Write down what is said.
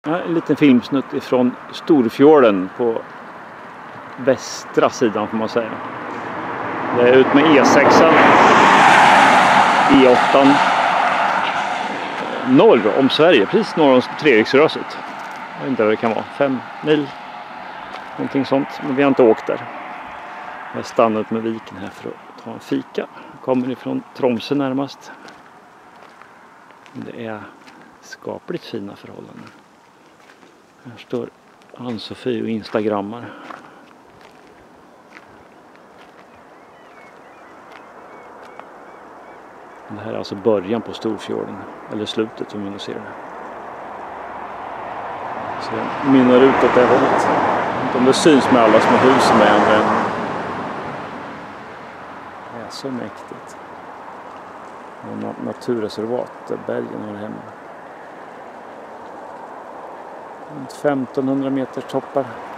En liten filmsnutt ifrån Storfjorden på västra sidan får man säga. Det är ut med E6, E8 norr om Sverige, precis norr om Treriksröset. Jag vet inte vad det kan vara, 5 mil, någonting sånt. Men vi har inte åkt där. Jag har stannat med viken här för att ta en fika. Jag kommer ifrån Tromsø närmast. Det är skapligt fina förhållanden. Här står Ann-Sofie och instagrammar. Det här är alltså början på Storfjorden. Eller slutet som vi ser det. Så jag mynnar ut åt det hållet. Jag vet inte om det syns med alla små hus som är andra än. Det är så mäktigt. Naturreservat där bergen hör hemma. 1500 meter toppar.